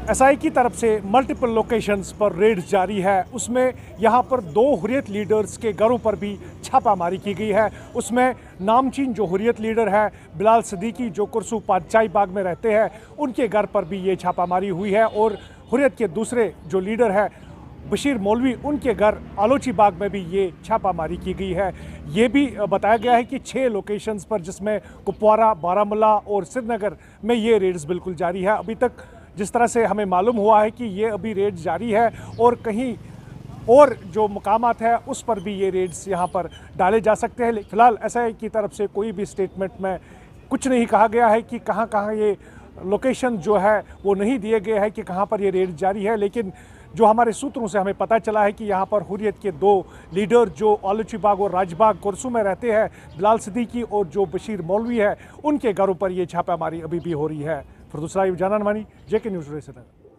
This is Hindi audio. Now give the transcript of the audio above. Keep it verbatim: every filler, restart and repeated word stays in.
एस आई की तरफ से मल्टीपल लोकेशंस पर रेड जारी है। उसमें यहाँ पर दो हुर्रियत लीडर्स के घरों पर भी छापामारी की गई है। उसमें नामचीन जो हुर्रियत लीडर है बिलाल सिद्दीकी, जो कुरसू पातशाही बाग में रहते हैं, उनके घर पर भी ये छापामारी हुई है। और हुर्रियत के दूसरे जो लीडर है बशीर मौलवी, उनके घर आलोची बाग में भी ये छापामारी की गई है। ये भी बताया गया है कि छः लोकेशंस पर, जिसमें कुपवारा, बारामूला और श्रीनगर में ये रेड्स बिल्कुल जारी है। अभी तक जिस तरह से हमें मालूम हुआ है कि ये अभी रेड जारी है और कहीं और जो मकामात है उस पर भी ये रेड्स यहाँ पर डाले जा सकते हैं। फिलहाल एस आई की तरफ से कोई भी स्टेटमेंट में कुछ नहीं कहा गया है कि कहाँ कहाँ ये लोकेशन जो है वो नहीं दिए गए हैं कि कहाँ पर ये रेड जारी है। लेकिन जो हमारे सूत्रों से हमें पता चला है कि यहाँ पर हुर्रियत के दो लीडर जो आलोची बाग और राजबाग कुरसू में रहते हैं, बिलाल सिद्दीकी और जो बशीर मौलवी है, उनके घरों पर ये छापामारी अभी भी हो रही है। फिरदौस लाइव, जाना नवानी, जे के न्यूज़।